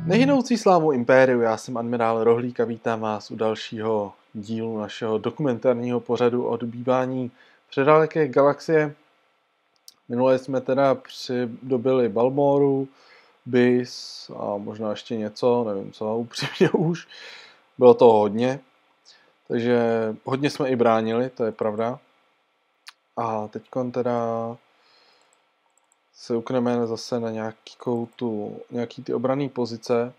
Nehynoucí slávu Impériu, já jsem admirál Rohlík a vítám vás u dalšího dílu našeho dokumentárního pořadu o dobývání předaleké galaxie. Minule jsme teda přidobili Balmoru, Bis a možná ještě něco, nevím co, upřímně už. Bylo toho hodně, takže hodně jsme i bránili, to je pravda. A teďkon teda se ukneme zase na nějaký ty obranné pozice.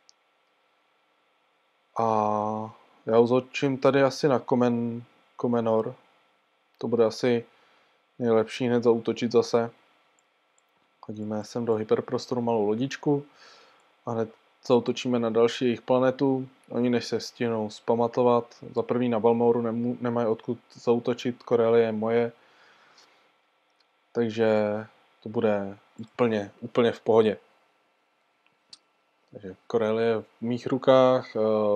A já uzočím tady asi na Komenor. To bude asi nejlepší hned zaútočit zase. Hodíme sem do hyperprostoru malou lodičku a hned zaútočíme na další jejich planetu. Oni než se stihnou zpamatovat. Za první na Balmoru nemají odkud zaútočit, Corellia je moje. Takže to bude úplně v pohodě. Takže Corellia je v mých rukách,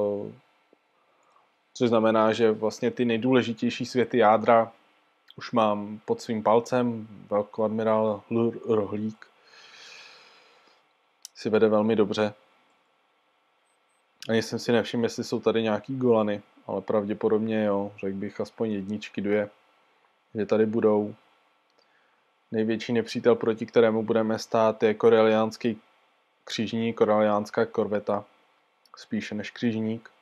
což znamená, že vlastně ty nejdůležitější světy jádra už mám pod svým palcem. Velkoadmirál Rohlík si vede velmi dobře. Ani jsem si nevšiml, jestli jsou tady nějaký golany, ale pravděpodobně jo, řekl bych aspoň 1, 2, že tady budou. Největší nepřítel, proti kterému budeme stát, je koreliánský křižník, koreliánská korveta, spíše než křižník.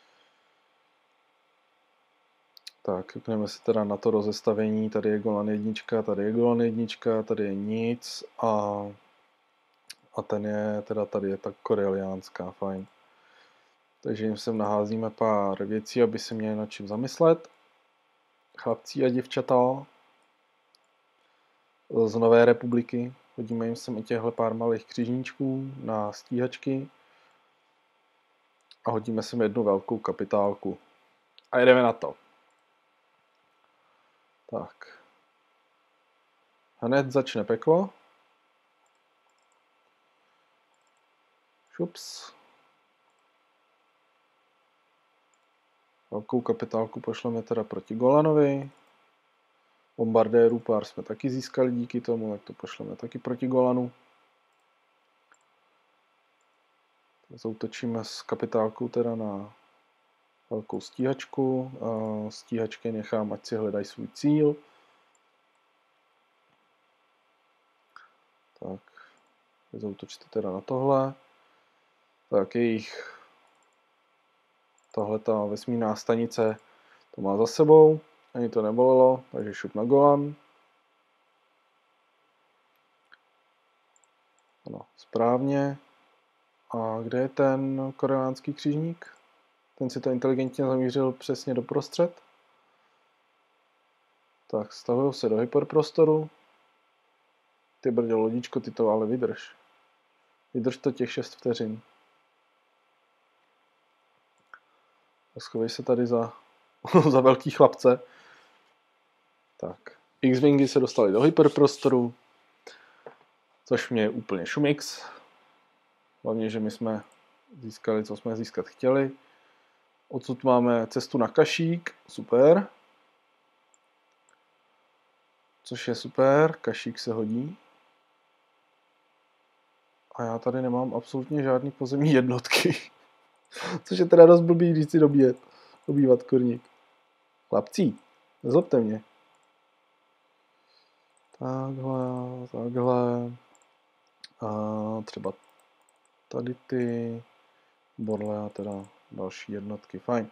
Tak, koukneme se teda na to rozestavení. Tady je Golan 1, tady je Golan 1, tady je nic a ten je, teda tady je tak koreliánská, fajn. Takže jim sem naházíme pár věcí, aby se měli nad čím zamyslet. Chlapci a děvčata z Nové republiky. Hodíme jim sem i těchhle pár malých křižníčků na stíhačky. A hodíme sem jednu velkou kapitálku. A jedeme na to. Tak. Hned začne peklo. Šups. Velkou kapitálku pošleme teda proti Golanovi. Bombardérů pár jsme taky získali díky tomu, tak to pošleme taky proti Golanu. Zautočíme s kapitálkou teda na velkou stíhačku. Stíhačky nechám, ať si hledají svůj cíl. Tak, zautočte teda na tohle. Tak jejich tahleta vesmírná stanice to má za sebou. Ani to nebolelo, takže šup na Golan. Ano, správně. A kde je ten koreliánský křižník? Ten si to inteligentně zamířil přesně doprostřed. Tak, stavují se do hyperprostoru. Ty brďo, lodičko, ty to ale vydrž. Vydrž to těch 6 vteřin. Schovej se tady za velký chlapce. Tak, X-Wingy se dostali do hyperprostoru, což mě je úplně šumix. Hlavně, že my jsme získali, co jsme získat chtěli. Odsud máme cestu na Kašík, super. Což je super, Kašík se hodí. A já tady nemám absolutně žádný pozemní jednotky. Což je teda dost blbý, když si dobývat korník. Chlapci, nezlobte mě. Takhle. A třeba tady ty Borle a teda další jednotky, fajn.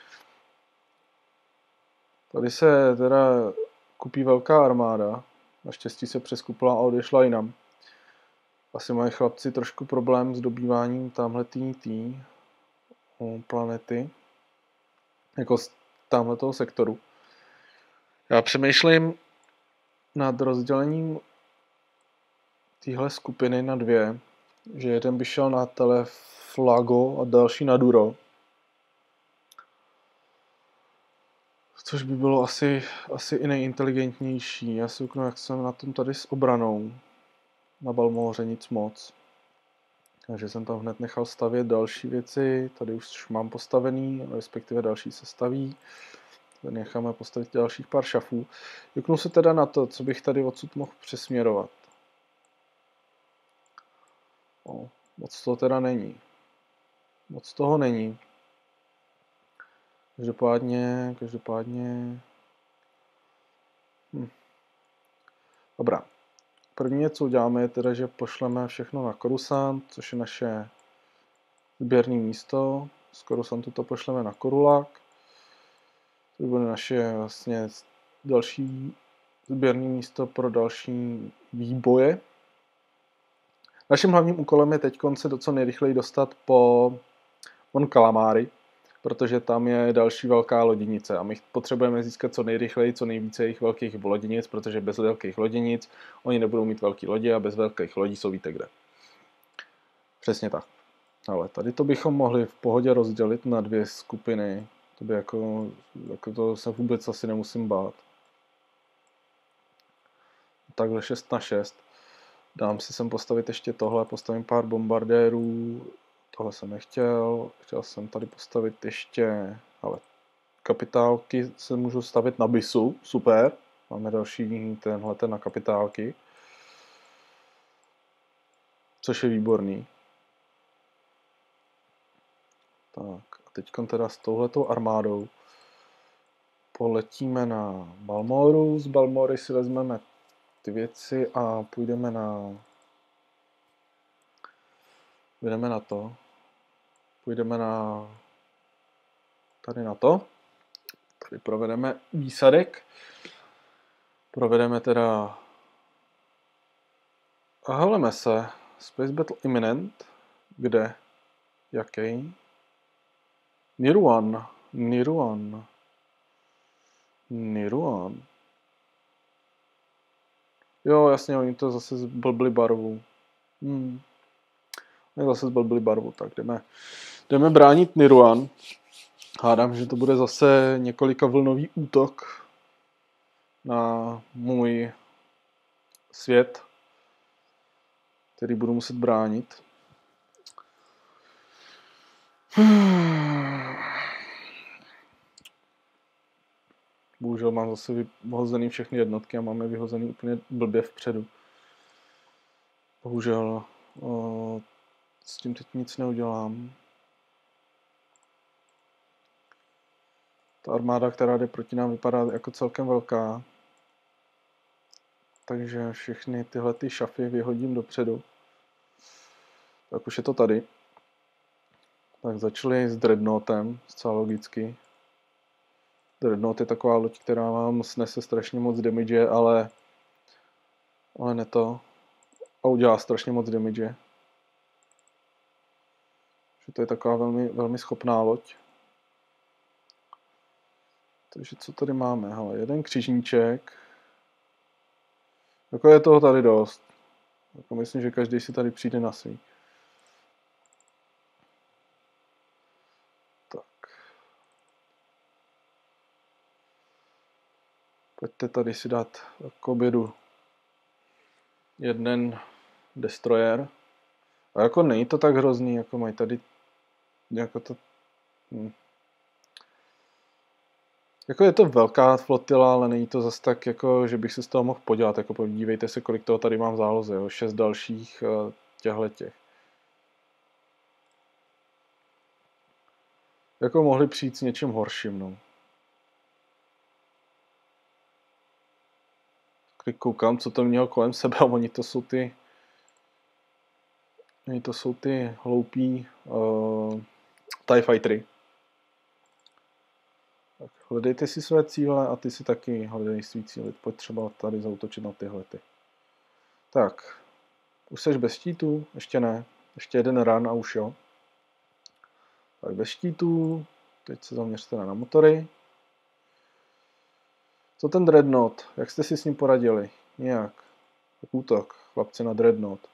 Tady se teda kupí velká armáda. Naštěstí se přeskupila a odešla jinam. Asi mají chlapci trošku problém s dobýváním tamhletý planety. Jako z tamhletoho sektoru. Já přemýšlím nad rozdělením téhle skupiny na 2. Že jeden by šel na Teleflago a další na Duro. Což by bylo asi i nejinteligentnější. Já si uknu, jak jsem na tom tady s obranou. Na Balmoře nic moc. Takže jsem tam hned nechal stavět další věci. Tady už mám postavený, respektive další se staví. Tady necháme postavit dalších pár šafů. Juknu se teda na to, co bych tady odsud mohl přesměrovat. Moc to teda není. Moc toho není. Každopádně... Dobrá. První, co uděláme, je teda, že pošleme všechno na Coruscant, což je naše sběrné místo. Z Coruscantu to pošleme na Korulak. To bude naše vlastně další sběrné místo pro další výboje. Naším hlavním úkolem je teď se co nejrychleji dostat po Mon Calamari, protože tam je další velká loděnice a my potřebujeme získat co nejrychleji, co nejvíce jejich velkých loděnic, protože bez velkých loděnic oni nebudou mít velké lodě a bez velkých lodí jsou víte kde. Přesně tak. Ale tady to bychom mohli v pohodě rozdělit na 2 skupiny. To by jako to se vůbec asi nemusím bát. Takhle 6x6. Dám si sem postavit ještě tohle, postavím pár bombardérů. Tohle jsem nechtěl. Chtěl jsem tady postavit ještě, ale kapitálky se můžu stavit na bisu, super. Máme další tenhle na kapitálky. Což je výborný. Tak a teď teda s touhletou armádou poletíme na Balmoru. Z Balmory si vezmeme ty věci a půjdeme na tady na to. Tady provedeme výsadek. Provedeme teda a heleme se. Space Battle Imminent. Kde? Jaký? Niruan. Jo, jasně, oni to zase zblbli barvu. Oni zase zblbli barvu, tak jdeme bránit Niruan. Hádám, že to bude zase několika vlnový útok na můj svět, který budu muset bránit. Bohužel mám zase vyhozený všechny jednotky a máme vyhozený úplně blbě vpředu. Bohužel s tím teď nic neudělám. Ta armáda, která jde proti nám, vypadá jako celkem velká. Takže všechny tyhle ty šafy vyhodím dopředu. Tak už je to tady. Tak začali s Dreadnoughtem, zcela logicky. Dreadnought je taková loď, která vám snese strašně moc damage, ale ne to. A udělá strašně moc damage. Že to je taková velmi, velmi schopná loď. Takže co tady máme? Hele, jeden křižníček. Jako je toho tady dost. Jako myslím, že každý si tady přijde na svý. Tak. Pojďte tady si dát k obědu jeden destroyer. A jako není to tak hrozný, jako mají tady jako to... Jako je to velká flotila, ale není to zase tak, jako, že bych se z toho mohl podělat. Jako podívejte se, kolik toho tady mám v záloze. Jo? 6 dalších těchhletěch. Jako mohli přijít s něčím horším, no. Když koukám, co to mělo kolem sebe, a oni to jsou ty hloupí TIE Fightery. Tak hledejte si své cíle a ty si taky hledej svý cíle. Pojď třeba tady zaútočit na tyhle ty. Tak, už seš bez štítů? Ještě ne. Ještě jeden run a už jo. Tak bez štítů. Teď se zaměřte na motory. Co ten Dreadnought? Jak jste si s ním poradili? Nějak. Tak útok. Chlapci na Dreadnought.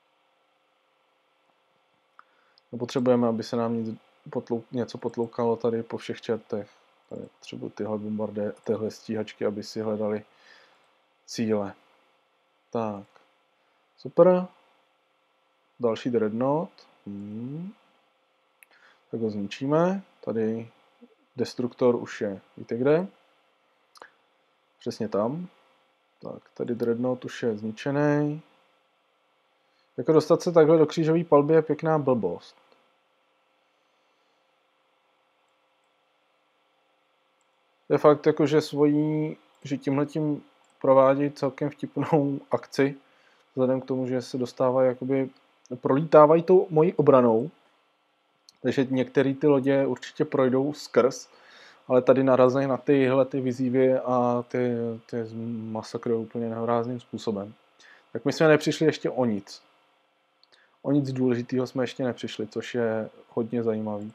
Nepotřebujeme, aby se nám něco potloukalo tady po všech čertech. Tady potřebuji tyhle stíhačky, aby si hledali cíle. Tak. Super. Další Dreadnought. Tak ho zničíme. Tady destruktor už je. Víte kde? Přesně tam. Tak, tady Dreadnought už je zničený. Jako dostat se takhle do křížové palby je pěkná blbost. je fakt jako, že tímhletím provádí celkem vtipnou akci, vzhledem k tomu, že se dostávají jakoby, prolítávají tou mojí obranou, takže některé ty lodě určitě projdou skrz, ale tady narazí na tyhle ty vyzývy a ty masakrují úplně nehorázným způsobem. Tak my jsme nepřišli ještě o nic. O nic důležitého jsme ještě nepřišli, což je hodně zajímavý.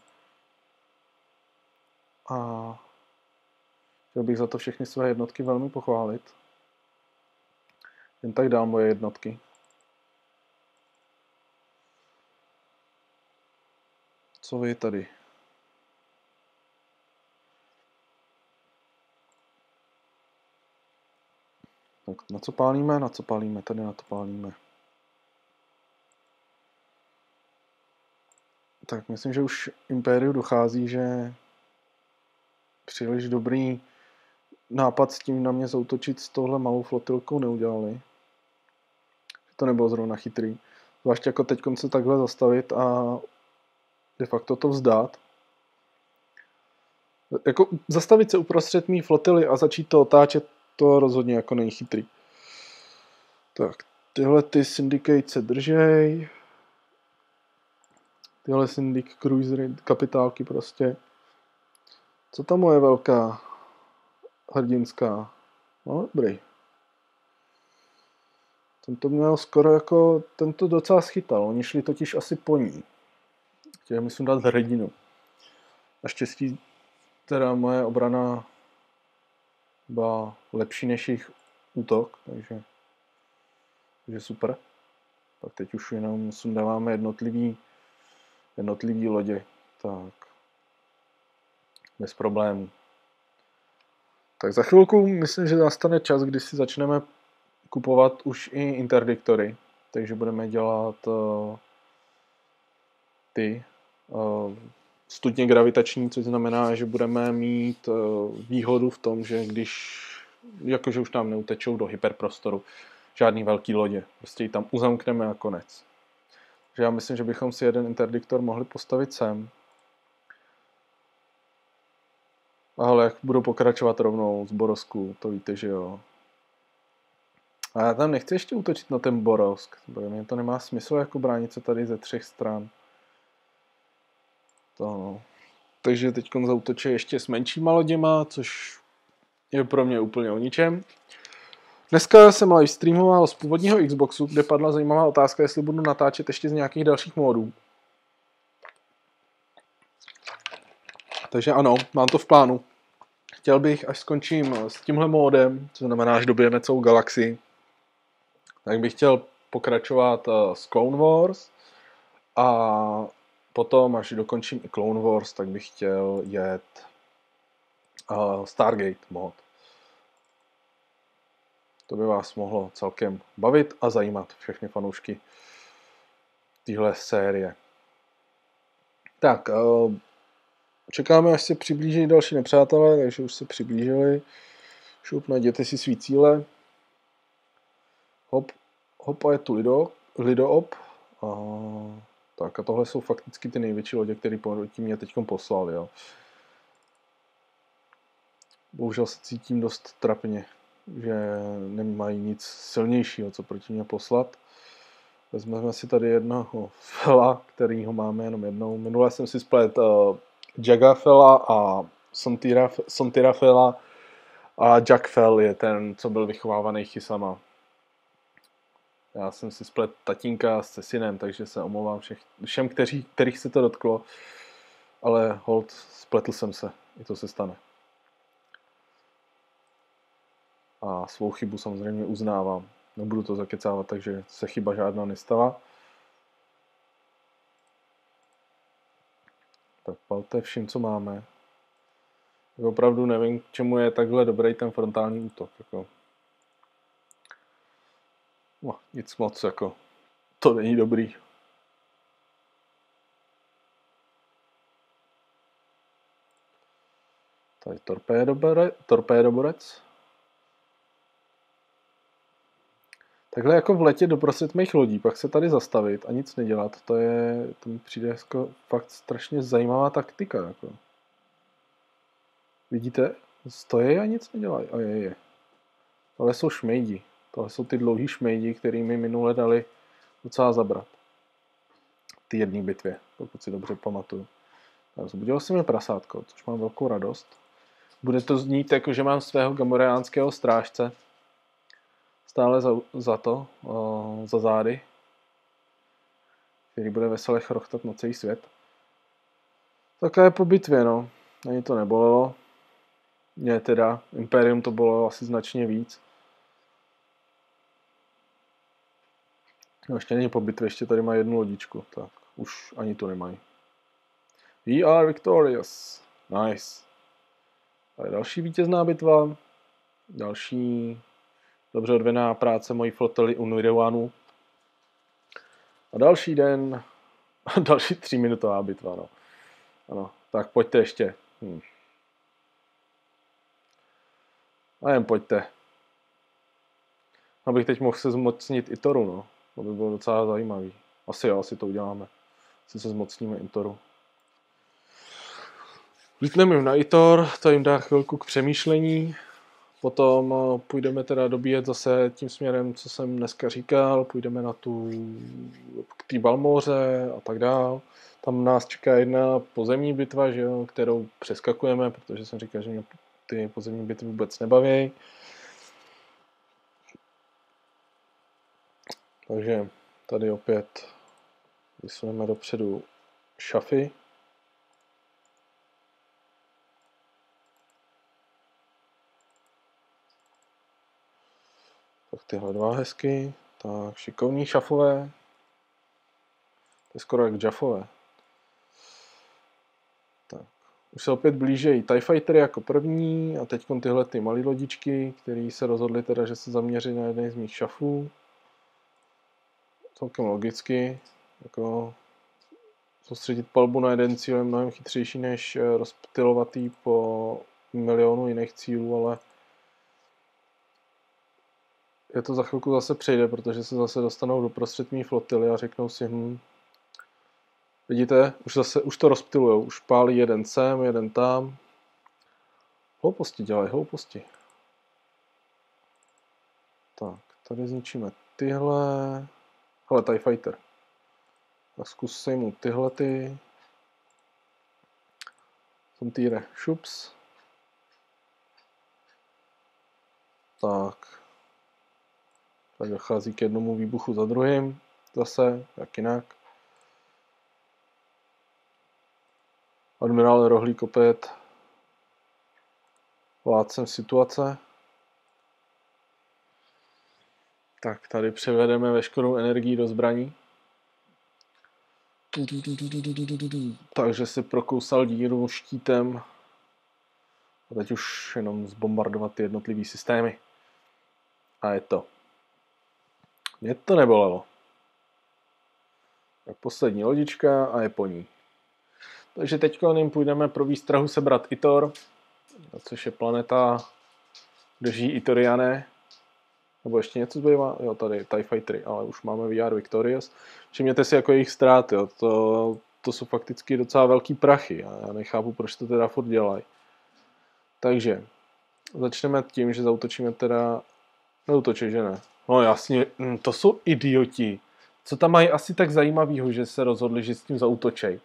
A chtěl bych za to všechny své jednotky velmi pochválit. Jen tak dál moje jednotky. Co vy tady? Tak na co pálíme? Na co pálíme? Tady na to pálíme. Tak myslím, že už Impériu dochází, že příliš dobrý nápad s tím na mě zaútočit s touhle malou flotilkou neudělali. To nebylo zrovna chytrý. Zvláště jako teď se takhle zastavit a de facto to vzdát. Jako zastavit se uprostřed mý flotily a začít to otáčet, to rozhodně jako není chytrý. Tak, tyhle ty Syndicate se držej. Tyhle Syndic Cruisery, kapitálky prostě. Co ta moje velká hrdinská? No, dobrý. Tento měl skoro jako, tento docela schytal, oni šli totiž asi po ní. Chtěli mi sundat hrdinu. Naštěstí teda moje obrana byla lepší než jejich útok, takže super. Tak teď už jenom sundáváme jednotlivý lodě. Tak. Bez problémů. Tak za chvilku myslím, že nastane čas, kdy si začneme kupovat už i interdiktory. Takže budeme dělat stupně gravitační, což znamená, že budeme mít výhodu v tom, že když jakože už nám neutečou do hyperprostoru žádný velký lodě. Prostě ji tam uzamkneme a konec. Takže já myslím, že bychom si jeden interdiktor mohli postavit sem. Ale jak budu pokračovat rovnou z Borosku, to víte, že jo. A já tam nechci ještě útočit na ten Borosk, protože mě to nemá smysl jako bránit se tady ze 3 stran. To no. Takže teď zaútočí ještě s menšíma loděma, což je pro mě úplně o ničem. Dneska jsem live streamoval z původního Xboxu, kde padla zajímavá otázka, jestli budu natáčet ještě z nějakých dalších módů. Takže ano, mám to v plánu. Chtěl bych, až skončím s tímhle módem, co znamená, až dobijeme celou galaxii, tak bych chtěl pokračovat s Clone Wars a potom, až dokončím i Clone Wars, tak bych chtěl jet Stargate mod. To by vás mohlo celkem bavit a zajímat všechny fanoušky téhle série. Tak, čekáme, až se přiblíží další nepřátelé, takže už se přiblížili. Šup, najděte si svý cíle. Hop a je tu Lidoop. Tak a tohle jsou fakticky ty největší lodě, které proti mě teď poslali. Jo. Bohužel se cítím dost trapně, že nemají nic silnějšího, co proti mě poslat. Vezmeme si tady jednoho Fela, kterýho máme jenom jednou. Minule jsem si splet Jaga Fela a Sontira Fela a Jack Fel je ten, co byl vychovávaný Chysama. Já jsem si splet tatínka se synem, takže se omlouvám všem, kterých se to dotklo, ale hold, spletl jsem se, i to se stane. A svou chybu samozřejmě uznávám. Nebudu to zakecávat, takže se chyba žádná nestala. Tak palte vším, co máme. Tak opravdu nevím, k čemu je takhle dobrý ten frontální útok. Jako. No, nic moc, jako. To není dobrý. Tady torpédoborec. Takhle jako vletět doprostřed mých lodí, pak se tady zastavit a nic nedělat, to mi přijde jako fakt strašně zajímavá taktika. Jako. Vidíte? Stojí a nic nedělají. A je. Tohle jsou šmejdi. Tohle jsou ty dlouhý šmejdi, který mi minule dali docela zabrat. Ty jedné bitvě, pokud si dobře pamatuju. Zbudilo se mi prasátko, což mám velkou radost. Bude to znít jako, že mám svého gamoreánského strážce. Stále za zády. Který bude veselé chrochtat na celý svět. Také po bitvě, no. Ani to nebolelo. Mně teda, Imperium to bylo asi značně víc. No, ještě není po bitvě, ještě tady má jednu lodičku, tak už ani to nemají. We are victorious. Nice. A další vítězná bitva. Další dobře odvedená práce mojí flotily u Nirewanu. A další den, další 3minutová bitva, no. Ano, tak pojďte ještě. A jen pojďte. Abych teď mohl se zmocnit Itoru, no. To by bylo docela zajímavý. Asi to uděláme. Asi se zmocníme Itoru. Lítneme jim na Itor, to jim dá chvilku k přemýšlení. Potom půjdeme teda dobíjet zase tím směrem, co jsem dneska říkal. Půjdeme k té Balmóře a tak dál. Tam nás čeká jedna pozemní bitva, že jo, kterou přeskakujeme, protože jsem říkal, že mě ty pozemní bitvy vůbec nebaví. Takže tady opět vysuneme dopředu šafy. Tak tyhle dva hezky. Tak šikovní šafové. To je skoro jak džafové. Tak. Už se opět blížejí TIE Fightery jako první a teď tyhle ty malé lodičky, které se rozhodly teda, že se zaměří na jeden z mých šafů. Celkem logicky. Jako soustředit palbu na jeden cíl je mnohem chytřejší, než rozptylovatý po milionu jiných cílů, ale je to za chvilku zase přejde, protože se zase dostanou do prostřed mý flotily a řeknou si, vidíte, už to rozptylujou, už pálí jeden sem, jeden tam. Hlouposti dělají, hlouposti. Tak, tady zničíme tyhle. Hele, TIE Fighter. Tak zkus sejmout tyhle ty. Frontýre, šups. Tak. Tak dochází k jednomu výbuchu za druhým. Zase, jak jinak. Admirál Rohlík opět vládcem situace. Tak tady převedeme veškerou energii do zbraní. Takže si prokousal díru štítem. A teď už jenom zbombardovat ty jednotlivý systémy. A je to. Mě to nebolelo. Tak poslední lodička a je po ní. Takže teď jim půjdeme pro výstrahu sebrat Itor, což je planeta, kde žijí Itoriané. Nebo ještě něco zbývá? Jo, tady TIE Fightery, ale už máme VR Victorious. Všimněte si jako jejich ztráty, jo. To jsou fakticky docela velký prachy. A já nechápu, proč to teda furt dělají. Takže začneme tím, že zautočíme teda... Neutočí, že ne? No jasně, to jsou idioti. Co tam mají asi tak zajímavého, že se rozhodli, že s tím zautočej?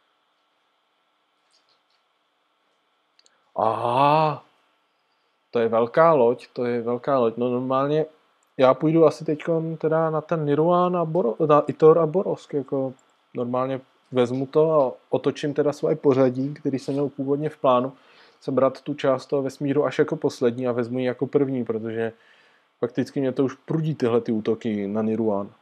Aha, to je velká loď. No normálně já půjdu asi teď teda na ten Niruan a na Itor a Borosk, jako normálně vezmu to a otočím teda svoje pořadí, který jsem měl původně v plánu, sebrat tu část toho vesmíru až jako poslední a vezmu ji jako první, protože fakticky mě to už prudí tyhle ty útoky na Niruan.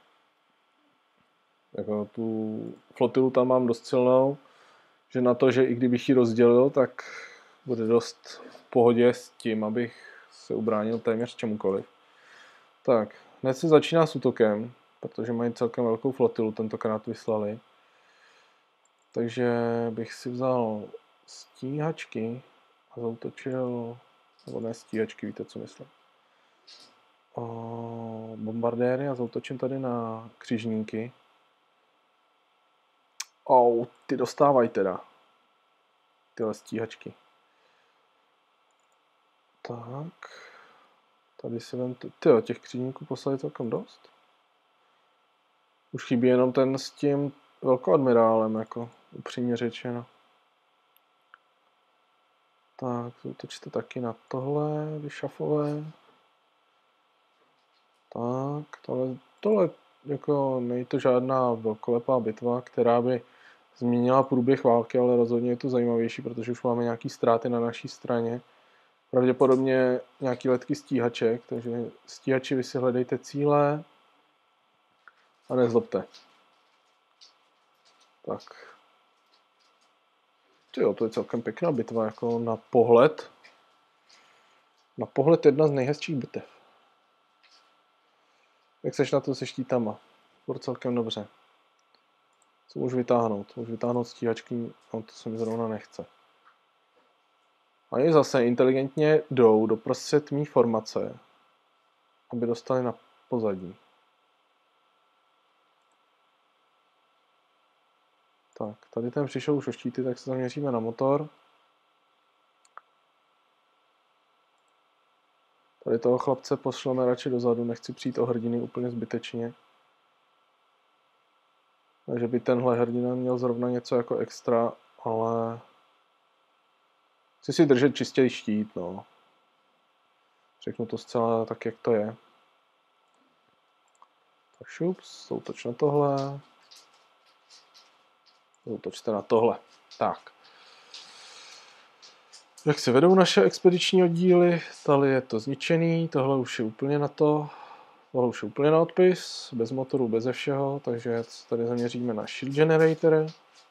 Jako tu flotilu tam mám dost silnou, že na to, že i kdybych ji rozdělil, tak bude dost v pohodě s tím, abych se ubránil téměř čemukoliv. Tak, hned se začíná s útokem, protože mají celkem velkou flotilu, tentokrát vyslali. Takže bych si vzal stíhačky a zautočil, nebo ne stíhačky, víte, co myslím. Bombardéry a zautočím tady na křižníky. Ty dostávají teda tyhle stíhačky. Tak. Tady si vem... Tyjo, těch křížníků poslali celkem dost. Už chybí jenom ten s tím velkoadmirálem, jako upřímně řečeno. Tak, útočte taky na tohle, vyšafové. Tak, tohle jako není to žádná velkolepá bitva, která by změnila průběh války, ale rozhodně je to zajímavější, protože už máme nějaký ztráty na naší straně. Pravděpodobně nějaký letky stíhaček, takže stíhači vy si hledejte cíle a nezlobte. Tak. Tyjo, to je celkem pěkná bitva, jako na pohled. Na pohled jedna z nejhezčích bitev. Jak seš na to se štítama? Bude celkem dobře. Co můžu vytáhnout? Můžu vytáhnout stíhačky, no to se mi zrovna nechce. A oni zase inteligentně jdou doprostřed mý formace, aby dostali na pozadí. Tak, tady ten přišel už o štíty, tak se zaměříme na motor. Tady toho chlapce pošleme radši dozadu, nechci přijít o hrdiny úplně zbytečně. Takže by tenhle hrdina měl zrovna něco jako extra, ale chci si držet čistě štít, no. Řeknu to zcela tak, jak to je. Tak šups, útoč na tohle. Útočte na tohle. Tak. Jak se vedou naše expediční oddíly? Tady je to zničený, tohle už je úplně na to. Tohle už je úplně na odpis, bez motoru, bez všeho, takže tady zaměříme na shield generator.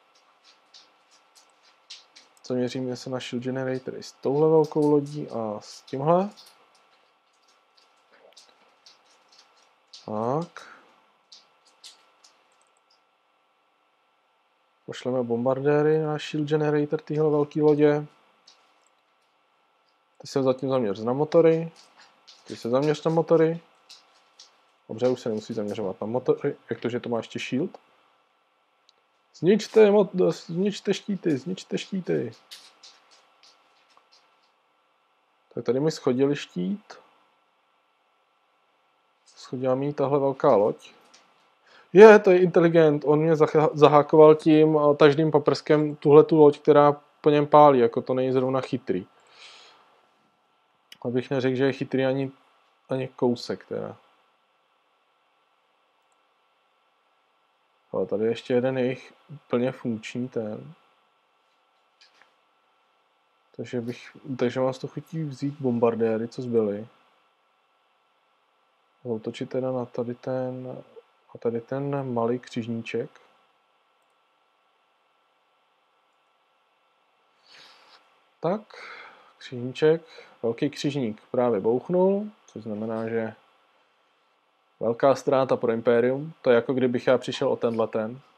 Zaměříme se na shield generator i s touhle velkou lodí a s tímhle. Tak. Pošleme bombardéry na shield generator téhle velké lodě. Ty se zatím zaměř na motory. Ty se zaměř na motory. Dobře, už se nemusí zaměřovat na motory. Jak to, že to má ještě shield? Zničte štíty, zničte štíty. Tak tady mi schodili štít. Schodila mi tahle velká loď. To je inteligent, on mě zahákoval tím tažným paprskem tuhletu loď, která po něm pálí, jako to není zrovna chytrý. Abych neřekl, že je chytrý ani kousek teda. Ale tady ještě jeden jejich úplně funkční ten. Takže mám z toho chutí vzít bombardéry, co zbyly. Zautočit teda na tady ten malý křižníček. Tak, křižníček, velký křižník právě bouchnul, což znamená, že velká ztráta pro Imperium. To je jako kdybych já přišel o tenhle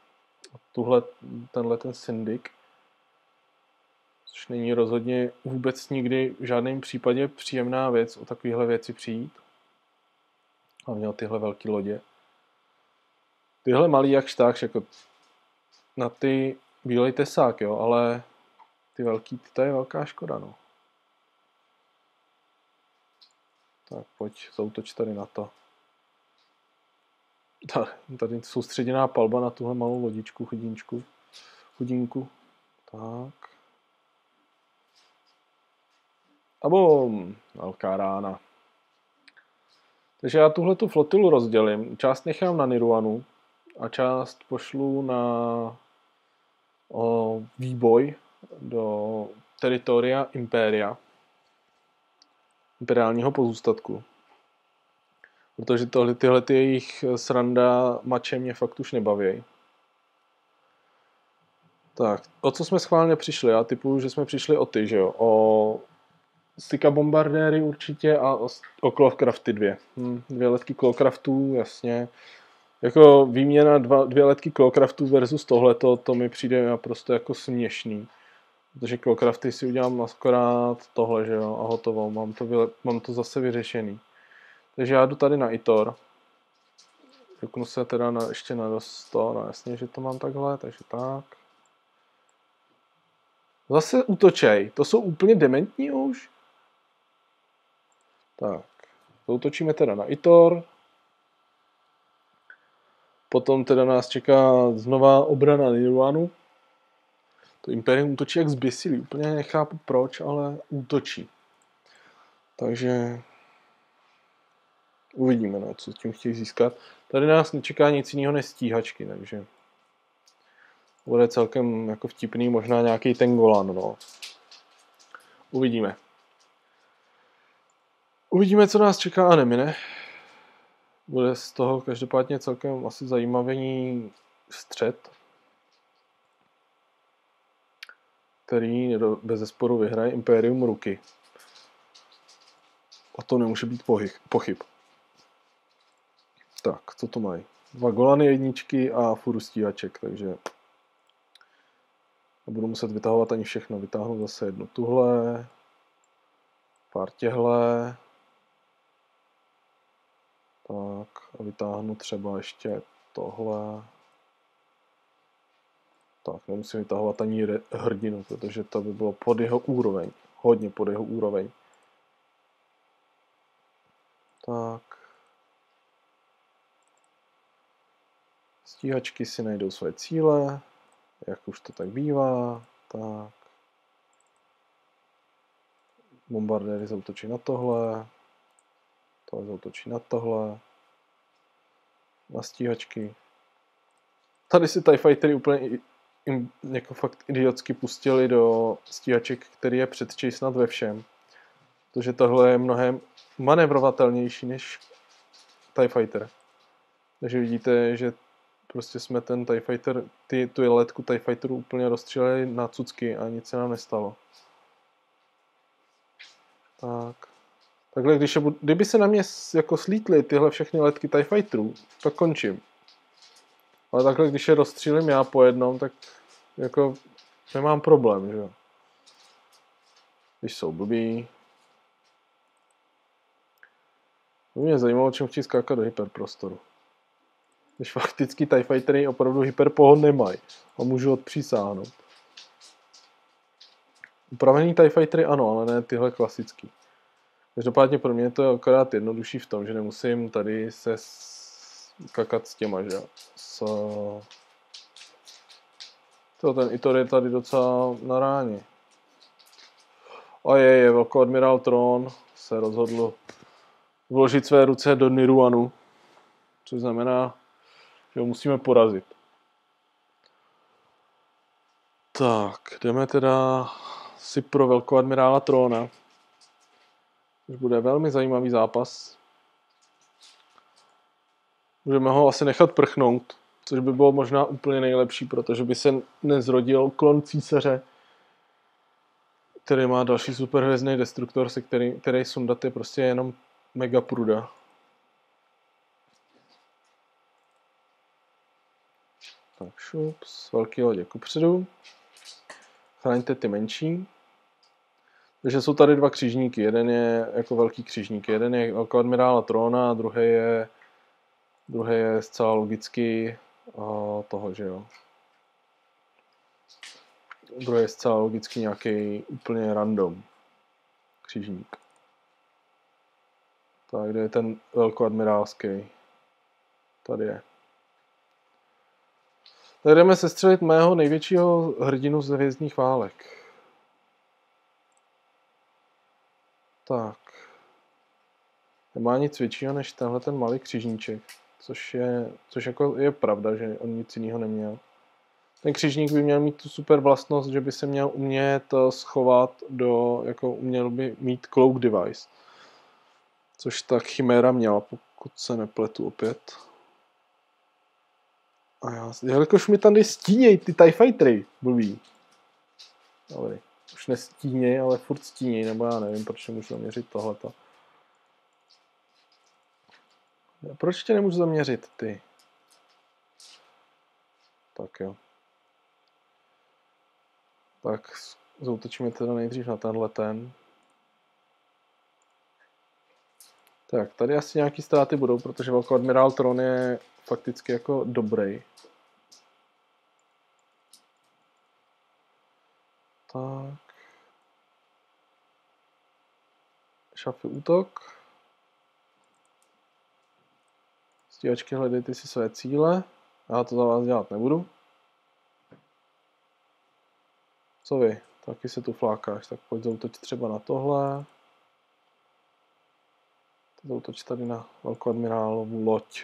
syndik. Což není rozhodně vůbec nikdy v žádném případě příjemná věc o takovéhle věci přijít. Hlavně o tyhle velké lodě. Tyhle malý jak štákš, jako na ty bílej tesák, jo, ale ty velký, to je velká škoda, no. Tak pojď, zautoč tady na to. Tady soustředěná palba na tuhle malou lodičku, chudinku. Tak. A bum, velká rána. Takže já tuhletu flotilu rozdělím. Část nechám na Niruanu a část pošlu na výboj do teritoria Impéria. Imperiálního pozůstatku. Protože tyhle jejich sranda mače mě fakt už nebaví. Tak, o co jsme schválně přišli? Já typuju, že jsme přišli o ty, že jo? O Stika bombardéry určitě a o Clawcrafty 2. 2 letky Clawcraftů, jasně. Jako výměna 2 letky Clawcraftů versus tohleto, to mi přijde naprosto jako směšný. Protože Clawcrafty si udělám akorát tohle, že jo, a hotovo. Mám to zase vyřešený. Takže já jdu tady na Itor. Ruknu se teda ještě na to, no jasně, že to mám takhle, takže tak. Zase útočej, to jsou úplně dementní už. Tak, zautočíme teda na Itor. Potom teda nás čeká znova obrana Niruanu. To Imperium útočí jak zběsilý. Úplně nechápu proč, ale útočí. Takže uvidíme, no, co tím chtějí získat. Tady nás nečeká nic jiného než stíhačky, takže bude celkem jako vtipný, možná nějaký ten Golan, no. Uvidíme. Uvidíme, co nás čeká a nemine. Bude z toho každopádně celkem asi zajímavý střet, který bezesporu vyhraje Imperium ruky. O tom nemůže být pochyb. Tak, co to mají? 2 Golany jedničky a furu stíhaček, takže nebudu muset vytahovat ani všechno. Vytáhnu zase jednu tuhle, pár těhle. Tak a vytáhnu třeba ještě tohle. Tak, nemusím vytahovat ani hrdinu, protože to by bylo pod jeho úroveň. Hodně pod jeho úroveň. Tak. Stíhačky si najdou své cíle, jak už to tak bývá. Tak. Bombardéry zautočí na tohle. Tohle zautočí na tohle. Na stíhačky. Tady si TIE Fightery úplně jako fakt idiotsky pustili do stíhaček, který je předčí snad ve všem. Protože tohle je mnohem manevrovatelnější než TIE Fighter. Takže vidíte, že prostě jsme ten TIE Fighter, tu letku TIE Fighteru úplně rozstřelili na cucky a nic se nám nestalo. Tak. Takhle, kdyby se na mě jako slítly tyhle všechny letky TIE Fighterů, tak končím. Ale takhle, když je rozstřílím já po jednom, tak jako nemám problém, že jo. Když jsou blbý. Mě zajímalo, čem chci skákat do hyperprostoru. Když fakticky TIE Fightery opravdu hyperpohon nemají. A můžu odpřísáhnout. Upravený TIE Fightery ano, ale ne tyhle klasický. Každopádně pro mě to je akorát jednodušší v tom, že nemusím tady se kakat s těma, že jo. Ten Itor je tady docela na ráně. A velkoadmirál Tron se rozhodl vložit své ruce do Niruanu, což znamená, že ho musíme porazit. Tak, jdeme teda si pro velkoadmirála Trona, což bude velmi zajímavý zápas. Můžeme ho asi nechat prchnout, což by bylo možná úplně nejlepší, protože by se nezrodil klon císaře, který má další superhvězdný destruktor, se který sundat je prostě jenom mega pruda. Tak šups, velký lodě kupředu. Chraňte ty menší. Takže jsou tady 2 křižníky. Jeden je jako velký křižník. Jeden je velkoadmirála Trona a druhý je zcela logicky toho, že jo. Druhý je zcela logicky nějaký úplně random křižník. Tak, kde je ten velkoadmirálský? Tady je. Tak jdeme sestřelit mého největšího hrdinu z hvězdných válek. Tak. Nemá nic většího než tenhle ten malý křižníček. Což jako je pravda, že on nic jiného neměl. Ten křižník by měl mít tu super vlastnost, že by se měl umět schovat měl by mít cloak device. Což tak Chimera měla, pokud se nepletu opět. A jelikož mi tady stíněj ty TIE Fightery, blbý. Dobrý. Už nestíněj, ale furt stíněj, nebo já nevím, proč nemůžu zaměřit tohleto. Proč tě nemůžu zaměřit, ty? Tak jo. Tak zautočíme teda nejdřív na tenhle ten. Tak, tady asi nějaký ztráty budou, protože velkoadmirál Tron je fakticky jako dobrý. Tak. Šafy útok. Stíhačky, hledejte si své cíle. Já to za vás dělat nebudu. Co vy? Taky se tu flákáš, tak pojď zautoč třeba na tohle. Zautoč tady na velkoadmirálovu loď.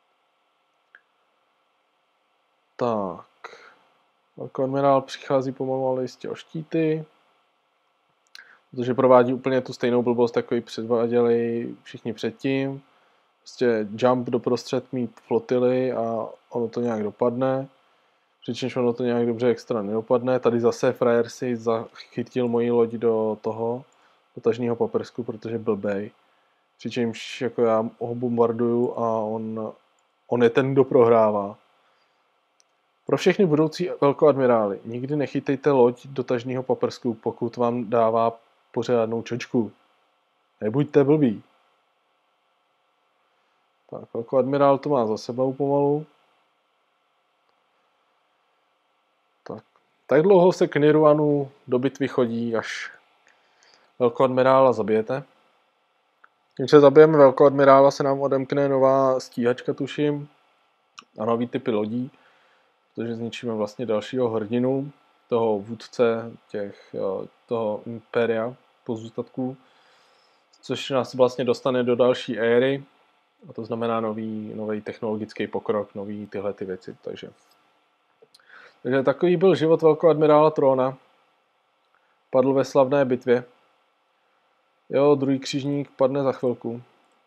Tak. Velkoadmirál přichází pomalu, ale jistě o štíty. Protože provádí úplně tu stejnou blbost, jako ji předváděli všichni předtím. Prostě jump doprostřed mít flotily a ono to nějak dopadne. Přičemž ono to nějak dobře extra nedopadne. Tady zase frajer si zachytil moji loď do toho, do tažního paprsku, protože blbej. Přičemž jako já ho bombarduju a on je ten, kdo prohrává. Pro všechny budoucí velkoadmirály, nikdy nechytejte loď do tažního paprsku, pokud vám dává pořádnou čočku. Nebuďte blbí. Tak, velkoadmirál to má za sebou pomalu. Tak dlouho se k Nirvanu do bitvy chodí, až velkoadmirála zabijete. Když se zabijeme velkoadmirála, se nám odemkne nová stíhačka, tuším, a nový typy lodí, protože zničíme vlastně dalšího hrdinu, toho vůdce toho impéria pozůstatků, což nás vlastně dostane do další éry, a to znamená nový technologický pokrok, nový tyhle ty věci, takže takový byl život velkoadmirála Trona. Padl ve slavné bitvě. Jo, druhý křižník padne za chvilku.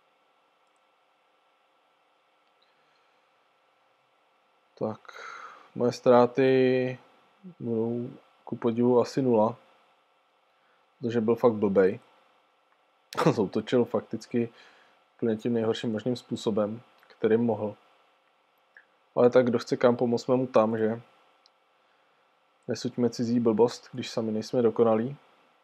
Tak, moje ztráty budou ku podivu asi 0. Protože byl fakt blbej. Zautočil fakticky úplně tím nejhorším možným způsobem, kterým mohl. Ale tak kdo chce kam pomoct, mu tam, že? Nesuďme cizí blbost, když sami nejsme dokonalí.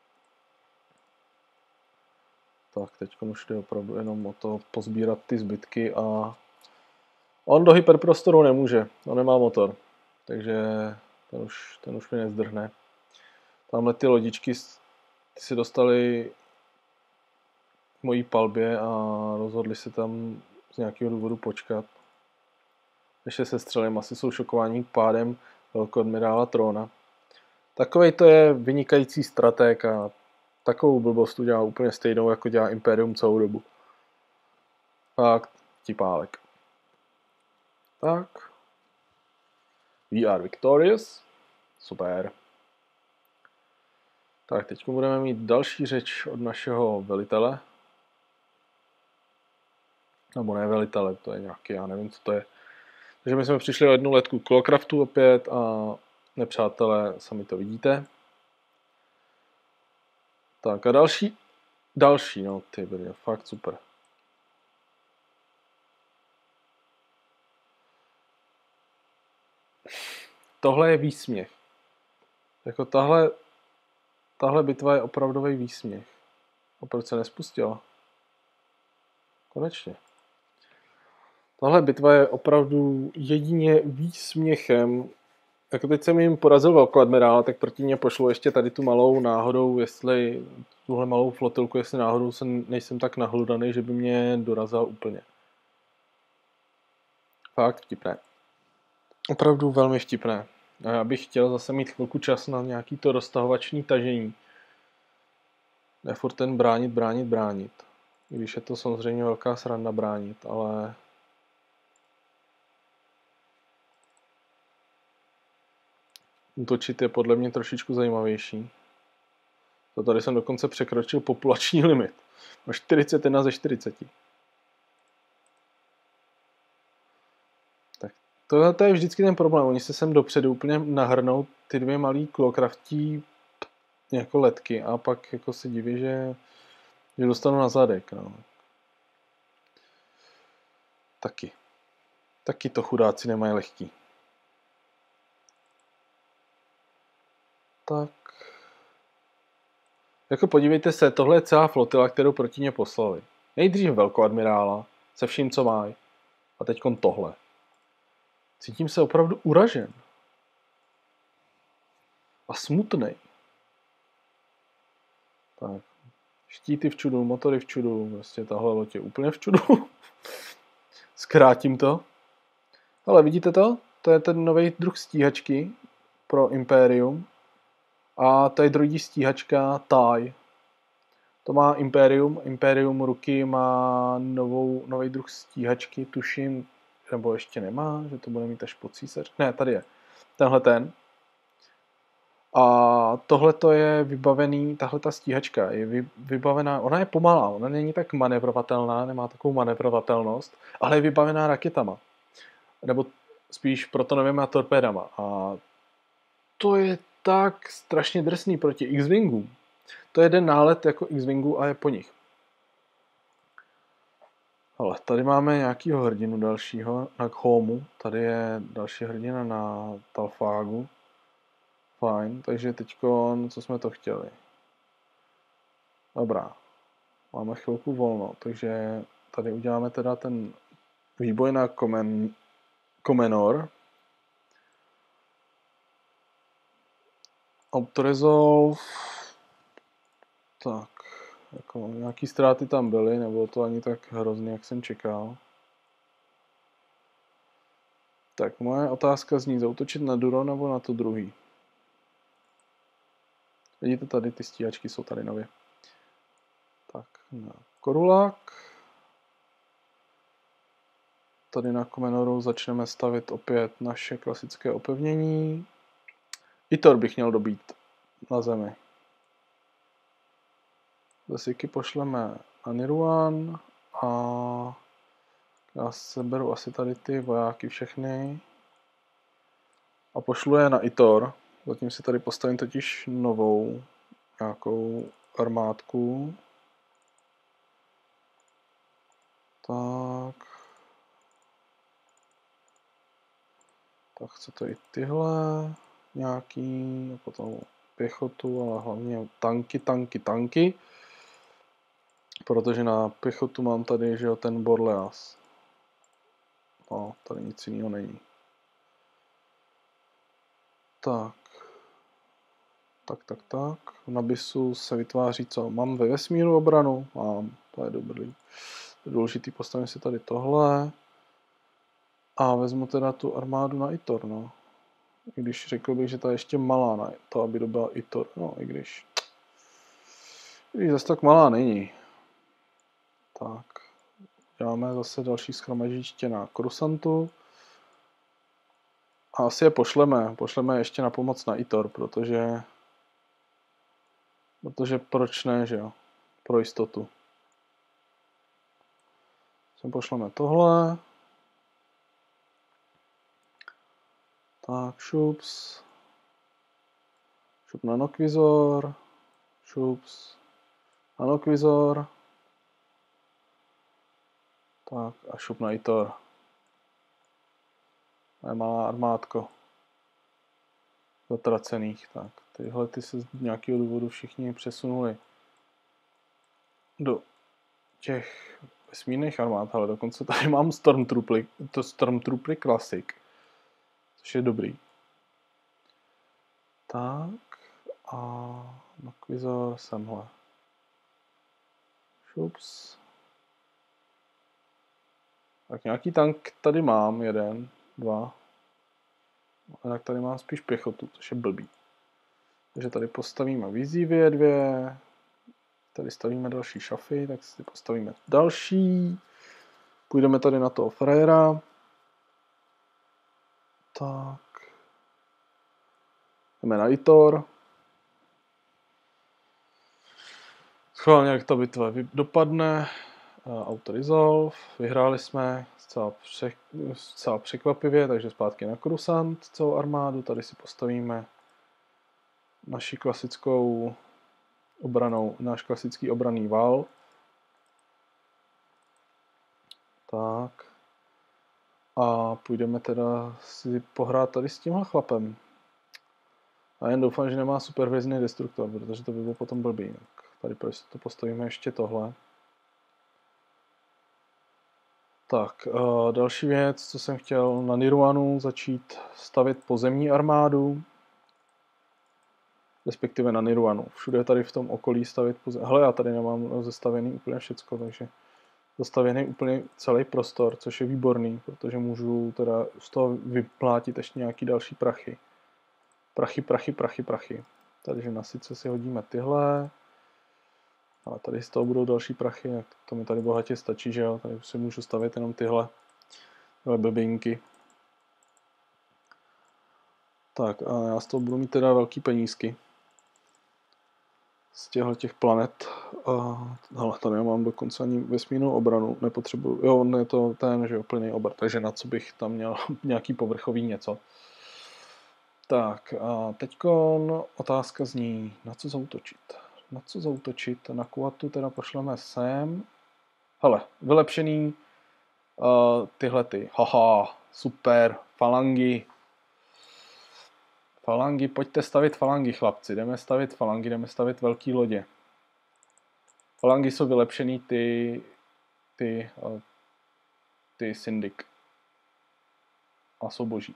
Tak, teď už jde opravdu jenom o to pozbírat ty zbytky a on do hyperprostoru nemůže, on nemá motor, takže ten už mi nezdrhne. Tamhle ty lodičky ty si dostali k mojí palbě a rozhodli se tam z nějakého důvodu počkat. Ještě se střelím, asi jsou šokováni pádem velkoadmirála Trona. Takovej to je vynikající stratég a takovou blbost udělá úplně stejnou, jako dělá Imperium celou dobu. Tak, tipálek. Tak. We are victorious. Super. Tak, teď budeme mít další řeč od našeho velitele. Nebo ne velitele, to je nějaký, já nevím, co to je. Takže my jsme přišli o jednu letku Klockraftu opět a nepřátelé, sami to vidíte. Tak a další, no ty brně, fakt super. Tohle je výsměch. Jako tahle bitva je opravdový výsměch. A proč se nespustila? Konečně. Tahle bitva je opravdu jedině výsměchem. Jako teď jsem jim porazil velkoadmirála, tak proti mě pošlo ještě tady tu malou náhodou, jestli tuhle malou flotilku, jestli náhodou nejsem tak nahludaný, že by mě dorazil úplně. Fakt vtipné. Opravdu velmi vtipné. A já bych chtěl zase mít chvilku čas na nějaký to roztahovační tažení. Ne furt ten bránit. I když je to samozřejmě velká sranda bránit, ale útočit je podle mě trošičku zajímavější. To tady jsem dokonce překročil populační limit. O 41 ze 40. Tak to je vždycky ten problém. Oni se sem dopředu úplně nahrnou ty dvě malý Klockraftí jako letky a pak jako se diví, že dostanu na zadek. No. Taky to chudáci nemají lehký. Tak. Jako podívejte se, tohle je celá flotila, kterou proti ně poslali. Nejdřív velkoadmirála, se vším, co mají. A teďkon tohle. Cítím se opravdu uražen. A smutnej. Tak. Štíty v čudu, motory v čudu, prostě tahle loď je úplně v čudu. zkrátím to. Ale vidíte to? To je ten nový druh stíhačky pro Imperium. A to je druhý stíhačka TIE. To má Imperium. Imperium ruky má nový druh stíhačky, tuším, nebo ještě nemá, že to bude mít až po císař. Ne, tady je. Tenhle ten. A tohle to je vybavený, tahle ta stíhačka je vybavená, ona je pomalá, ona není tak manevrovatelná, nemá takovou manevrovatelnost, ale je vybavená raketama. Nebo spíš protonovými torpédama. A to je tak strašně drsný proti X-Wingům. To je jeden nálet jako X-Wingů a je po nich. Ale tady máme nějakýho hrdinu dalšího na Homu. Tady je další hrdina na Talfágu. Fajn, takže teďko, co jsme to chtěli? Dobrá. Máme chvilku volno, takže tady uděláme teda ten výboj na Comenor. Autoresolve. Tak, jako nějaký ztráty tam byly, nebylo to ani tak hrozný, jak jsem čekal. Tak, moje otázka zní, zaútočit na Duro nebo na to druhý? Vidíte tady, ty stíhačky jsou tady nově. Tak, na Korulák. Tady na Komenoru začneme stavit opět naše klasické opevnění. Itor bych měl dobít na zemi. Zasiky pošleme na Niruan a já seberu asi tady ty vojáky všechny a pošlu je na Itor. Zatím si tady postavím totiž novou nějakou armádku. Tak. Tak chce to i tyhle nějaký, potom pěchotu, ale hlavně tanky. Protože na pěchotu mám tady, že jo, ten Borleas. No, tady nic jiného není. Tak. V Nabisu se vytváří co? Mám ve vesmíru obranu? Mám, to je dobrý. To je důležitý, postavím si tady tohle. A vezmu teda tu armádu na Itor, no. I když řekl bych, že ta je ještě malá na to, aby dobila Itor. No, i když zase tak malá není. Tak. Děláme zase další schromaždiště na Krusantu. A asi je pošleme. Pošleme ještě na pomoc na Itor, protože proč ne, že jo? Pro jistotu. Sem pošleme tohle. Tak, šups. Šup na Nokvizor. Šups. Na Nokvizor. Tak a šup na Itor. To je malá armádko. Zatracených. Tak, tyhle ty se z nějakého důvodu všichni přesunuli do těch vesmírných armád, ale dokonce tady mám Stormtroopery Classic, což je dobrý. Tak a Nokvizor semhle. Šups. Tak nějaký tank tady mám, 1, 2. A tak tady mám spíš pěchotu, což je blbý. Takže tady postavíme Vizivie 2. Tady stavíme další šafy, tak si postavíme další. Půjdeme tady na toho frajera. Tak. Jdeme na Itor. Schválně, jak ta bitva dopadne. Autoresolve. Vyhráli jsme zcela překvapivě, takže zpátky na Krusant celou armádu. Tady si postavíme naši klasickou náš klasický obranný val. Tak. A půjdeme teda si pohrát tady s tímhle chlapem. A jen doufám, že nemá supervězný destruktor, protože to by bylo potom blbý. Tady to postavíme ještě tohle. Tak, další věc, co jsem chtěl na Niruanu začít stavět pozemní armádu. Respektive na Niruanu. Všude tady v tom okolí stavět pozemní. Hele, já tady nemám rozestavený úplně všecko, takže dostavěný úplně celý prostor, což je výborný, protože můžu teda z toho vyplátit ještě nějaký další prachy. Prachy. Takže na sice si hodíme tyhle, ale tady z toho budou další prachy, jak to mi tady bohatě stačí, že jo, tady si můžu stavět jenom tyhle blbinky. Tak a já z toho budu mít teda velký penízky. Z těch planet. Hele, tady mám dokonce ani vesmírnou obranu, nepotřebuju, jo, on je to ten, že jo, plný obr, takže na co bych tam měl nějaký povrchový něco. Tak a teďko otázka zní, na co zaútočit? Na co zaútočit? Na Kuatu teda pošleme sem. Hele, vylepšený tyhle ty. Haha, super, falangy. Falangy, pojďte stavit falangy, chlapci. Jdeme stavit falangy, jdeme stavit velký lodě. Falangy jsou vylepšený ty syndik. A jsou boží.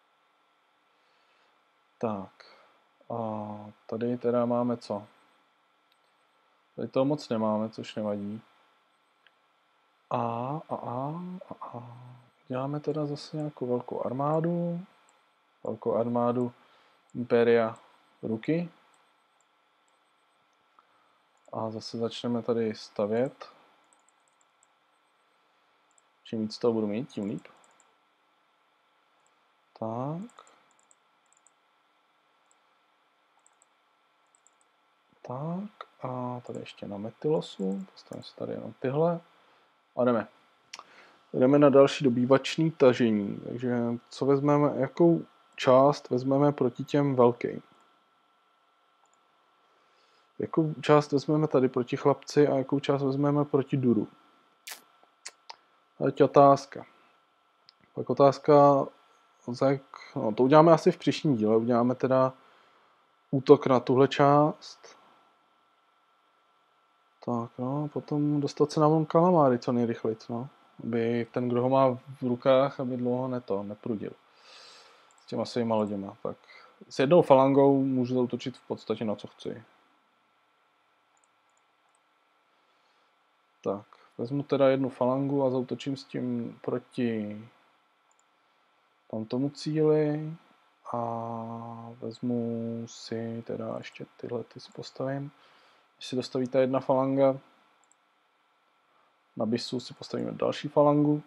Tak. A tady teda máme co? Tady toho moc nemáme, což nevadí. Děláme teda zase nějakou velkou armádu. Velkou armádu Impéria ruky. A zase začneme tady stavět. Čím víc toho budu mít, tím líp. Tak. Tak. A tady ještě na metylosu. Postavím si tady jenom tyhle. A jdeme. Jdeme na další dobývačný tažení. Takže co vezmeme, jakou část vezmeme proti těm velkým? Jakou část vezmeme tady proti chlapci a jakou část vezmeme proti Duru? Teď otázka. Pak otázka, no to uděláme asi v příštím díle. Uděláme teda útok na tuhle část. Tak no, potom dostat se na Mon Calamari co nejrychleji, no. Aby ten, kdo ho má v rukách, aby dlouho neprudil. S těma svýma loděma. Tak s jednou falangou můžu zaútočit v podstatě na co chci. Tak, vezmu teda jednu falangu a zaútočím s tím proti tomu cíli a vezmu si teda ještě tyhle ty si postavím. Když si dostaví ta jedna falanga, na Bisu si postavíme další falangu.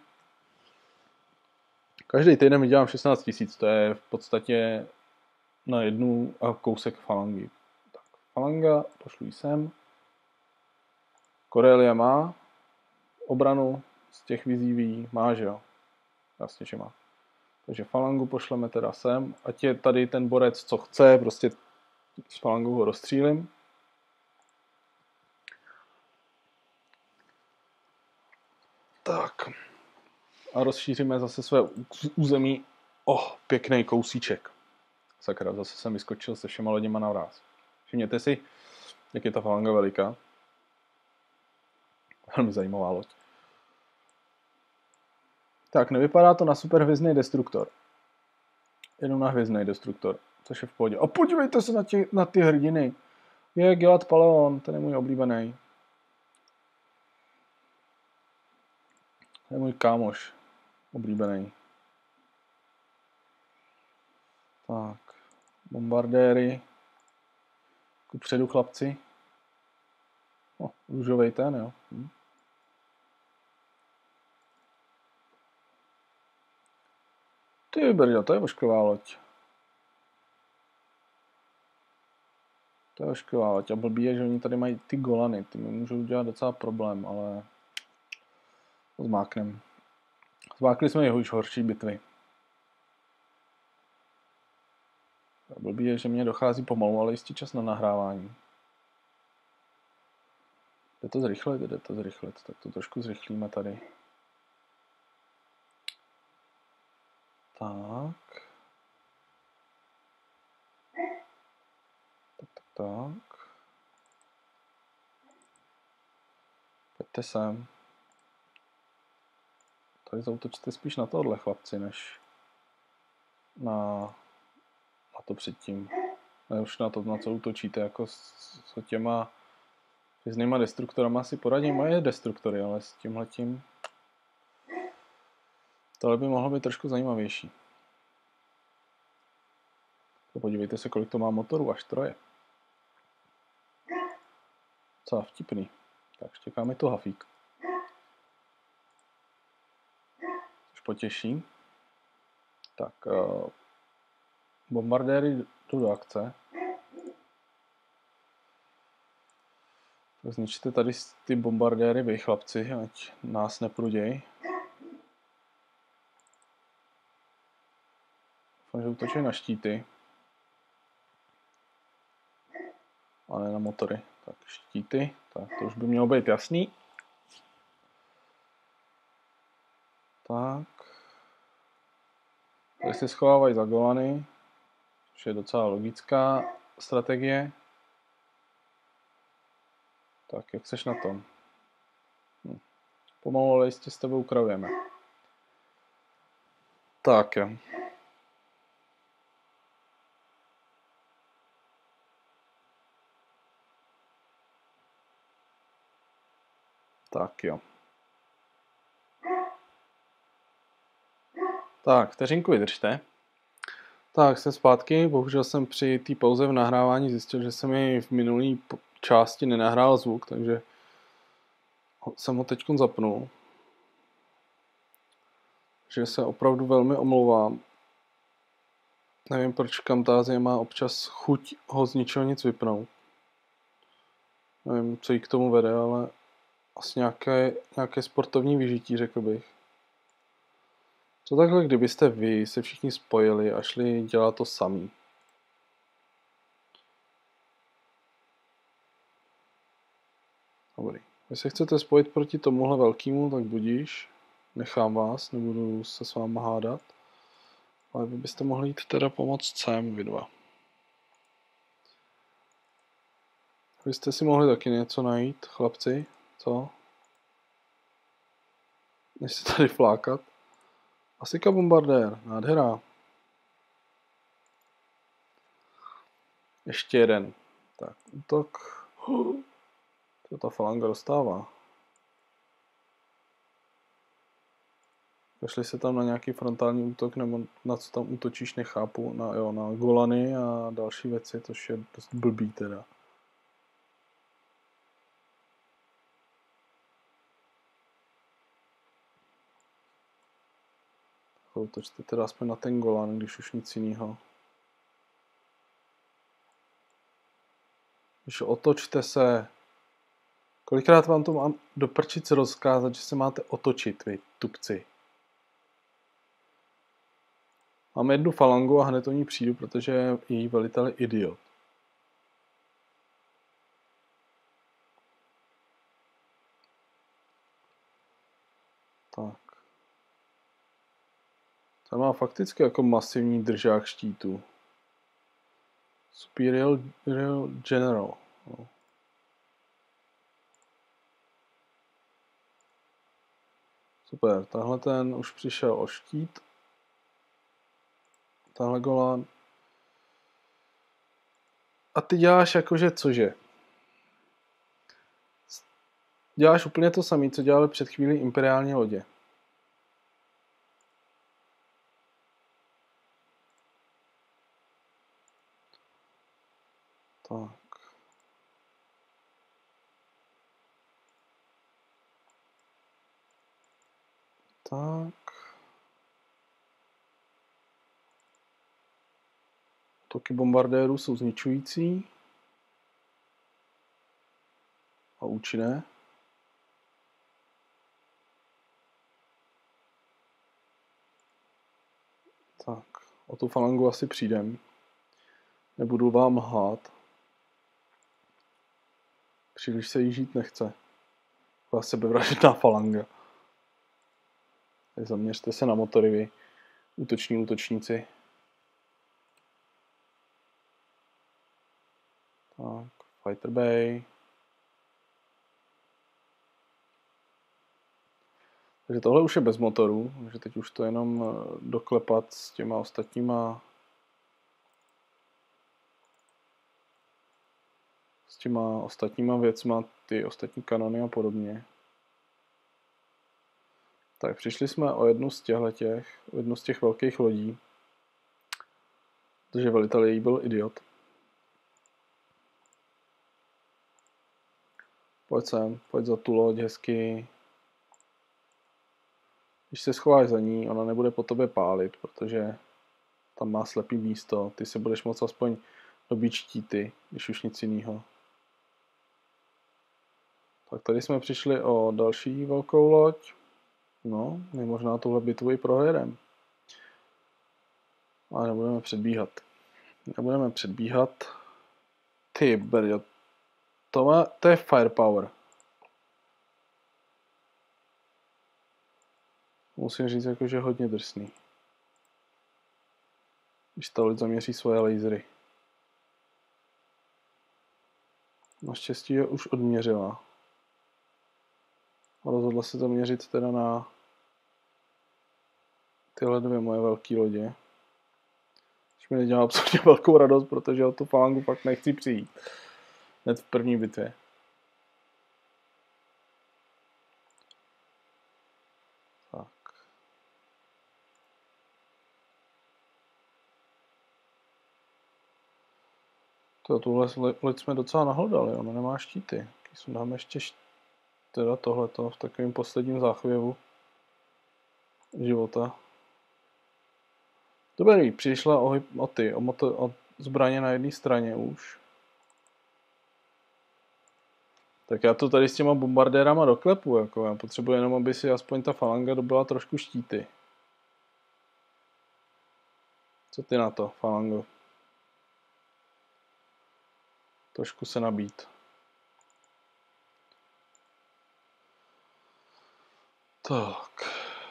Každý týden vydělám 16 000, to je v podstatě na jednu a kousek falangy. Tak, falanga, pošlu ji sem. Korelia má obranu z těch vizíví, má, že jo? Jasně, že má. Takže falangu pošleme teda sem, ať je tady ten borec, co chce, prostě s falangou ho rozstřílim. Tak. A rozšíříme zase své území o pěkný kousíček. Sakra, zase jsem vyskočil se všema loděma naraz. Všimněte si, jak je ta falanga veliká. Velmi zajímavá loď. Tak, nevypadá to na super hvězdný destruktor. Jenom na hvězdný destruktor, což je v pohodě. A podívejte se na ty hrdiny. Je Gilad Paleon, ten je můj oblíbený. To je můj kámoš oblíbený. Tak, bombardéry. Kupředu, chlapci. Růžovej ten, jo. Ty brďo, to je ošklivá loď. To je ošklivá loď. A blbý je, že oni tady mají ty golany. Ty mi můžou dělat docela problém, ale to zmáknem. Zmákli jsme jeho už horší bitvy. Blbý je, že mě dochází pomalu, ale jistý čas na nahrávání. Jde to zrychlit, tak to trošku zrychlíme tady. Tak. Tak. Pojďte sem. Tady zaútočíte spíš na tohle, chlapci, než na to předtím. Ne už na to, na co útočíte, jako s těma S jinýma destruktorama si poradím moje destruktory, ale s tímhletím tohle by mohlo být trošku zajímavější. Podívejte se, kolik to má motorů, až 3. Co vtipný. Tak štěká mi to hafík. Což potěší. Tak, bombardéry jdou do akce. Tak zničte tady ty bombardéry, vy chlapci, ať nás nepruděj. Doufám, že útočí na štíty. A ne na motory. Tak štíty, tak to už by mělo být jasný. Tak. Tady se schovávají za golany, což je docela logická strategie. Tak, jak seš na tom? Pomalu, ale jistě s tebou ukravujeme. Tak jo. Tak jo. Tak, vteřinku vydržte. Tak, jsem zpátky. Bohužel jsem při té pauze v nahrávání zjistil, že se mi v minulé části nenahrál zvuk, takže jsem ho teď zapnul. Že se opravdu velmi omlouvám. Nevím, proč Camtasia má občas chuť ho z ničeho nic vypnout. Nevím, co jí k tomu vede, ale asi nějaké sportovní vyžití, řekl bych. Co takhle, kdybyste vy se všichni spojili a šli dělat to samý? Dobrý. Když se chcete spojit proti tomuhle velkému, tak budíš. Nechám vás, nebudu se s váma hádat. Ale vy byste mohli jít teda pomoct sem, vy dva. Vy jste si mohli taky něco najít, chlapci? Co? Než se tady flákat. Asika bombardér, nádhera. Ještě jeden. Tak, útok. Co ta falanga dostává? Kašli se tam na nějaký frontální útok, nebo na co tam útočíš, nechápu. Na golany a další věci, což je dost blbý teda. Útočte teda aspoň na ten golan, když už nic jiného. Když otočte se. Kolikrát vám to mám do prčic rozkázat, že se máte otočit, vy tupci. Mám jednu falangu a hned o ní přijdu, protože její velitel je idiot. Tak. To má fakticky jako masivní držák štítu. Superior General. No. Super, tahle ten už přišel o štít. Tahle golán. A ty děláš jakože cože? Děláš úplně to samé, co dělali před chvílí imperiální lodě. Tak. Tak. Toky bombardérů jsou zničující. A účinné. Tak. O tu falangu asi přijdem. Nebudu vám lhát. Příliš se jí žít nechce. Taková sebevražedná falanga. Zaměřte se na motory vy. Útočníci. Tak, Fighter Bay. Takže tohle už je bez motorů, takže teď už to jenom doklepat s těma ostatníma těma ostatníma věcma, ty ostatní kanony a podobně. Tak přišli jsme o jednu z těch velkých lodí, protože velitel její byl idiot. Pojď sem, pojď za tu loď hezky. Když se schováš za ní, ona nebude po tobě pálit, protože tam má slepý místo. Ty se budeš moct aspoň dobít štíty, když už nic jiného. Tak tady jsme přišli o další velkou loď. No, my možná tuhle bitvu i prohrajeme. Ale nebudeme předbíhat. Nebudeme předbíhat. Ty brďo. To je firepower. Musím říct, že hodně drsný. Když ta loď zaměří svoje lasery. Naštěstí je už odměřila. A rozhodla se zaměřit teda na tyhle dvě moje velké lodě. Což mi nedělá absolutně velkou radost, protože o tu falangu pak nechci přijít. Hned v první bitvě. Tak. Tuhle loď jsme docela nahlodali, ona nemá štíty. Když dáme ještě teda tohleto v takovém posledním záchvěvu života. Dobrý, přišla o zbraně na jedné straně už. Tak já to tady s těma bombardérama doklepu, jako já potřebuji jenom, aby si aspoň ta falanga dobila trošku štíty. Co ty na to, falango? Trošku se nabít. Tak.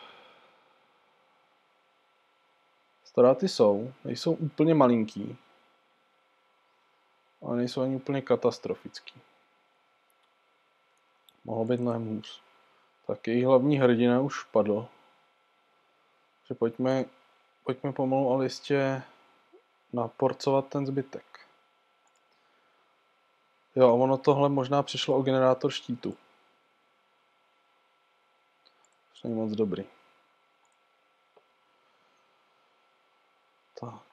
Ztráty nejsou úplně malinký. Ale nejsou ani úplně katastrofický. Mohlo být mnohem hůř. Tak její hlavní hrdina už padl. Takže pojďme pomalu, ale jistě naporcovat ten zbytek. Jo, a ono tohle možná přišlo o generátor štítu. To není moc dobrý. Tak.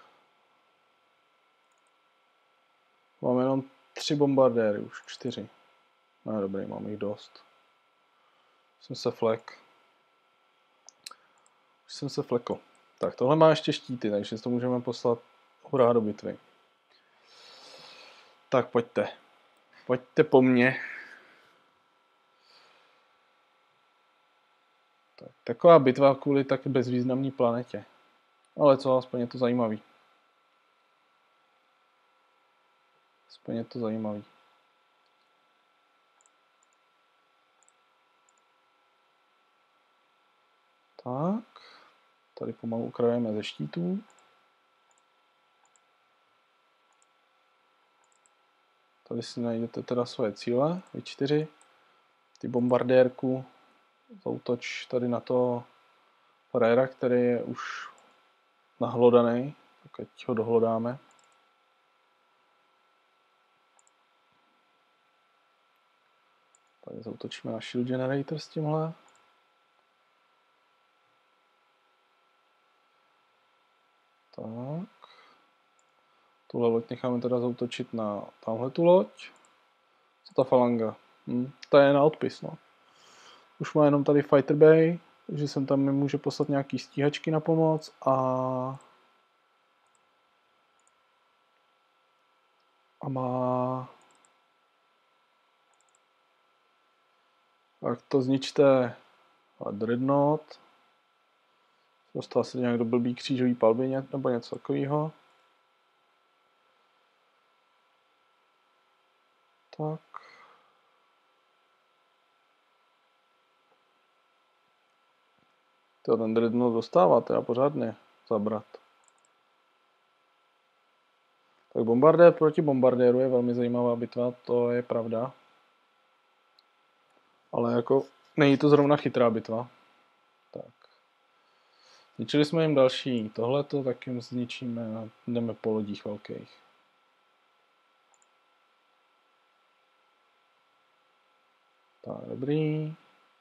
Máme jenom 3 bombardéry, už 4. No dobrý, mám jich dost. Už jsem se flekl. Tak, tohle má ještě štíty, takže to můžeme poslat hurá do bitvy. Tak, pojďte. Pojďte po mně. Tak, taková bitva kvůli tak bezvýznamné planetě. Ale co, aspoň je to zajímavý. Tak. Tady pomalu ukrajeme ze štítů. Tady si najdete teda svoje cíle, vy 4. Ty bombardérku zautoč tady na to frajera, který je už nahlodaný, tak ať ho dohlodáme. Tady zautočíme na shield generator s tímhle. Tak. Tuhle loď necháme teda zautočit na tamhletu loď. Co ta falanga? Ta je na odpis, no. Už má jenom tady Fighter Bay, takže sem tam mi může poslat nějaký stíhačky na pomoc a má... Tak to zničte Dreadnought. Dostal se nějak do blbý křížový palby nebo něco takového. Tak. Ten Dreadnought dostává teda pořádně zabrat. Tak bombardér proti bombardéru je velmi zajímavá bitva, to je pravda. Ale jako není to zrovna chytrá bitva. Tak. Zničili jsme jim další tohleto, tak jim zničíme a jdeme po lodích velkých. Tak, dobrý.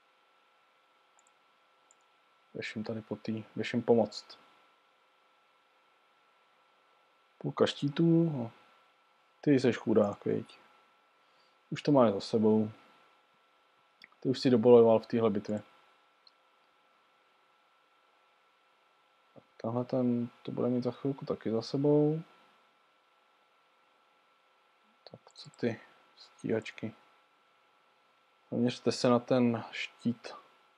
Běžím tady běžím pomoct. Půlka štítů. No. Ty jsi chudák, viď. Už to máš za sebou. Ty už si doboloval v téhle bitvě. Tahle to bude mít za chvilku taky za sebou. Tak co ty stíhačky? Zaměřte se na ten štít.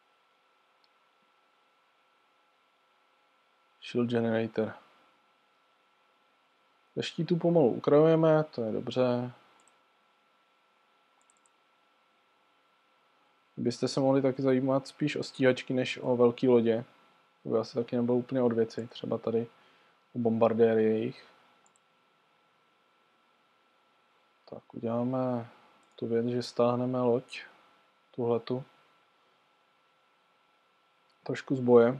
Shield Generator. Ve štítu pomalu ukrajujeme, to je dobře. Byste se mohli taky zajímat spíš o stíhačky než o velké lodě. To by asi taky nebylo úplně od věci, třeba tady o bombardéry jejich. Tak uděláme tu věc, že stáhneme loď, tuhletu, trošku z boje.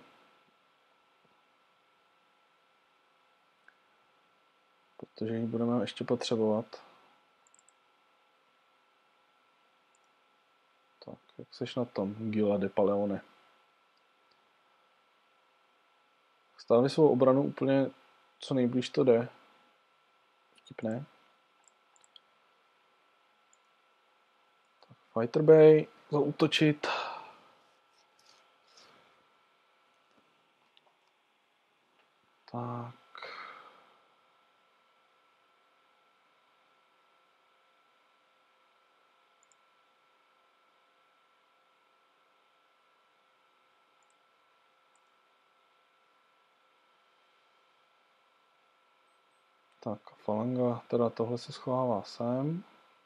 Protože ji budeme ještě potřebovat. Tak, jak seš na tom, Gila de Paleone? Stáli svou obranu úplně co nejblíž to jde. Vtipné. Tak, Fighter Bay, zaútočit. Tak. Tak, falanga, teda tohle se schovává sem.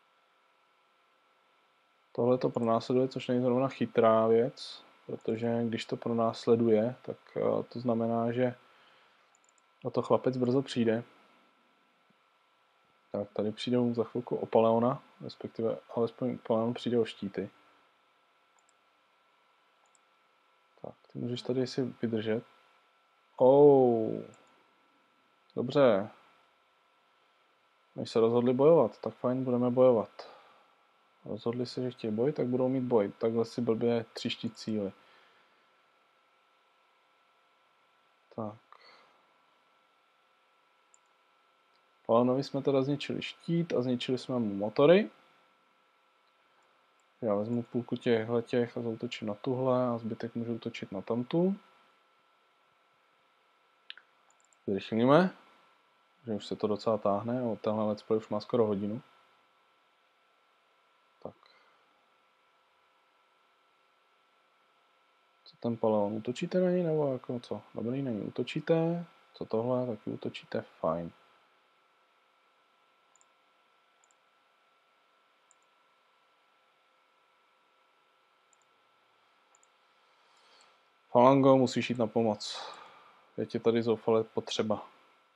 Tohle to pronásleduje, což není zrovna chytrá věc, protože když to pronásleduje, tak to znamená, že o to chlapec brzo přijde. Tak, tady přijdou za chvilku o Paleona, respektive alespoň Paleon přijde o štíty. Tak, ty můžeš tady si vydržet. Dobře. Když se rozhodli bojovat, tak fajn, budeme bojovat. Rozhodli se, že chtějí boj, tak budou mít boj. Takhle si blbě tříští cíly. Tak. Paleonovi jsme teda zničili štít a zničili jsme mu motory. Já vezmu půlku těchhletěch a zautočím na tuhle a zbytek můžu útočit na tamtu. Zrychlíme, že už se to docela táhne, a tenhle let's play už má skoro hodinu. Tak. Co ten Paleon? Útočíte na něj nebo jako co? Dobrý, není útočíte. Co tohle? Taky útočíte, fajn. Falango, musíš jít na pomoc. Je tě tady zoufale potřeba.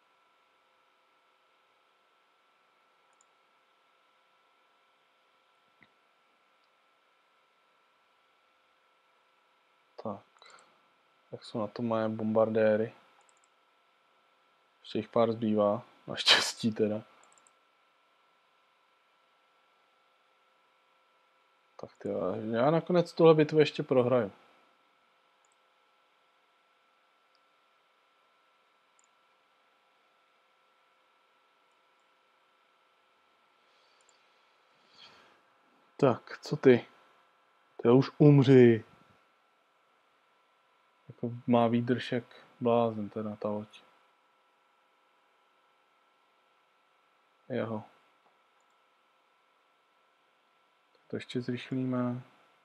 Tak. Jak jsou na to moje bombardéry? Ještě jich pár zbývá. Naštěstí teda. Tak ty, já nakonec tuhle bitvu ještě prohraju. Tak, co ty? Ty už umři. Jako má výdrž jak blázen teda ta loď. Jeho. Tak to ještě zrychlíme.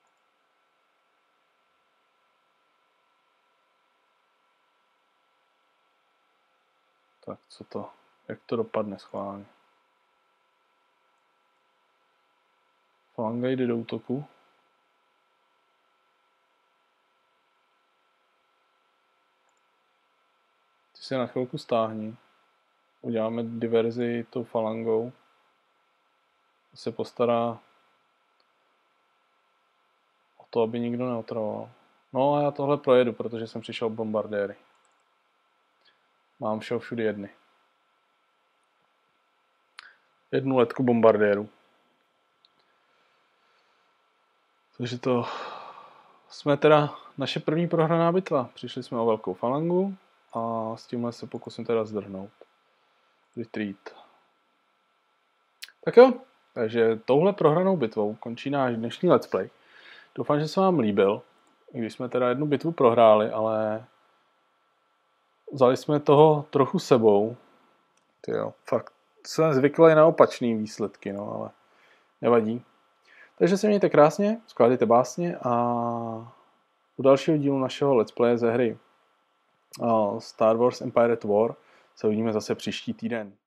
Tak co to? Jak to dopadne schválně? Falanga jde do útoku. Ty se na chvilku stáhni. Uděláme diverzi tou falangou. Se postará o to, aby nikdo neotravoval. No a já tohle projedu, protože jsem přišel bombardéry. Mám všeho všude jedny. Jednu letku bombardéru. Takže to jsme teda naše první prohraná bitva. Přišli jsme o velkou falangu a s tímhle se pokusím teda zdrhnout. Retreat. Tak jo, takže touhle prohranou bitvou končí náš dnešní let's play. Doufám, že se vám líbil, i když jsme teda jednu bitvu prohráli, ale vzali jsme toho trochu sebou. Tyjo, fakt jsem zvyklý na opačný výsledky, no, ale nevadí. Takže se mějte krásně, skládejte básně a u dalšího dílu našeho let's play ze hry Star Wars Empire at War se uvidíme zase příští týden.